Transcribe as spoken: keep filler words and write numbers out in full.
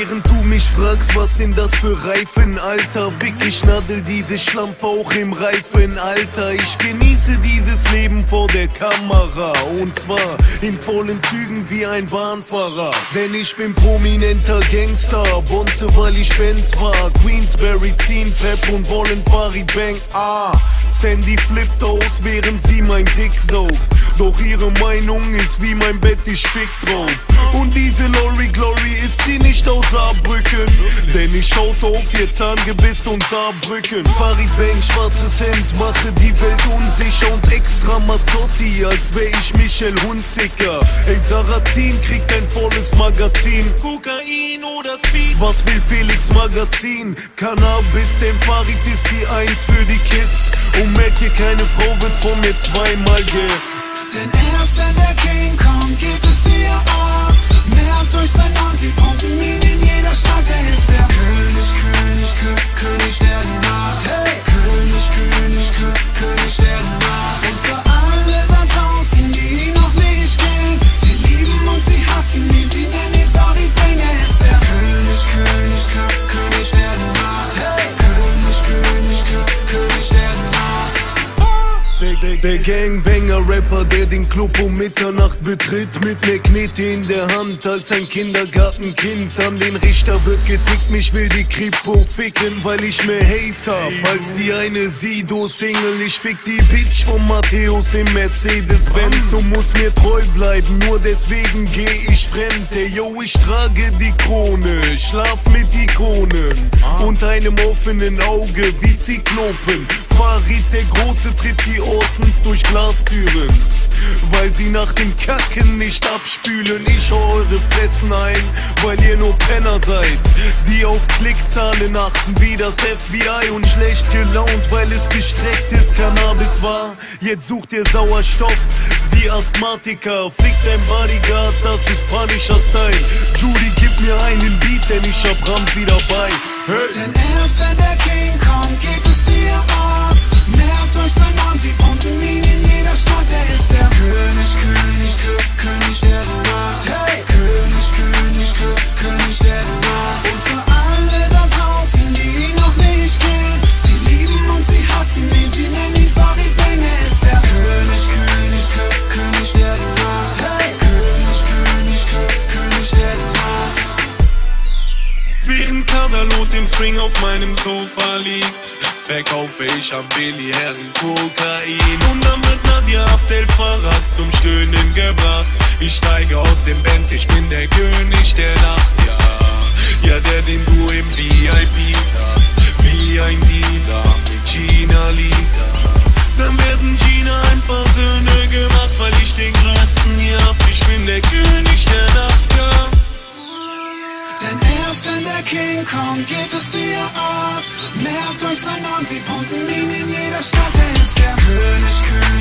Während du mich fragst, was sind das für Reifen, Alter, wick ich nadel diese Schlampe auch im Reifen, Alter. Ich genieße dieses Leben vor der Kamera und zwar in vollen Zügen wie ein Bahnfahrer. Denn ich bin prominenter Gangster, Bonze, weil ich Benz war. Queensberry ziehen Pep und wollen Farid Bang. Ah, Sandy flippt aus, während sie mein Dick saugt. Doch ihre Meinung ist wie mein Bett, ich fick drauf. Und diese Lori Glory ist sie nicht aus Saarbrücken, denn ich schaut auf ihr Zahngebiss und Saarbrücken. Farid Bang, schwarzes Hemd, mache die Welt unsicher und extra Mazzotti, als wär ich Michel Hunziker. Ey, Sarrazin kriegt ein volles Magazin. Kokain oder Speed, was will Felix Magazin? Cannabis, denn Farid ist die Eins für die Kids. Und merkt ihr, keine Frau wird von mir zweimal ge... Denn erst wenn der King kommt, geht es hier ab. Merkt euch sein Namen, sie pumpen ihn in jeder Stadt. Er ist der König, König, Kö König der Nacht. Hey, König, König, Kö König der Nacht. Und für alle da draußen, die ihn noch nicht kennen, sie lieben und sie hassen ihn, sie nennen ihn Farid Bang. Er ist der König, König, Kö König der Nacht. Hey, König, König, Kö König der Nacht. Der, der, der Gangbanger-Rapper, der den Club um Mitternacht betritt, mit ne Knete in der Hand als ein Kindergartenkind. An den Richter wird getickt, mich will die Kripo ficken, weil ich mehr Haze hab als die eine Sido-Single. Ich fick die Bitch von Matthäus im Mercedes-Benz und muss mir treu bleiben, nur deswegen geh ich fremd. Ey, yo, ich trage die Krone, schlaf mit Ikonen und einem offenen Auge wie Zyklopen. Farid der Große tritt die Orsons durch Glastüren, weil sie nach dem Kacken nicht abspülen. Ich hau eure Fressen ein, weil ihr nur Penner seid, die auf Klickzahlen achten wie das F B I und schlecht gelaunt, weil es gestrecktes Cannabis war. Jetzt sucht ihr Sauerstoff wie Asthmatiker. Fick dein Bodyguard, das ist Punisher Style. Judy, gib mir einen Beat, denn ich hab Ramsi dabei. Hey. Denn erst wenn der King kommt, geht es hier ab. Merkt euch sein Namen, sie pumpen ihn in jeder Stadt. Er ist der König, König, Kö König der Nacht. Hey, König, König, Kö König der Nacht. Und für alle da draußen, die ihn noch nicht kennen, sie lieben und sie hassen ihn, sie nennen ihn Farid Bang. Er ist der König, König, Kö König der Nacht. Hey, König, König, Kö König der Nacht. Während Kaderlot im String auf meinem Sofa liegt, verkaufe ich am Billy Herren Kokain. Und dann wird Nadia Abdel Farag zum Stöhnen gebracht. Ich steige aus dem Benz, ich bin der König der Nacht, ja. Ja, der, den du im V I P hast, wie ein Dealer mit Gina Lisa. Dann werden Gina ein paar Söhne gemacht, weil ich den größten hier hab. Ich bin der König der Nacht, ja. Denn erst wenn der King kommt, geht es hier ab. Merkt euch sein Namen, sie pumpen ihn in jeder Stadt. Er ist der König, König.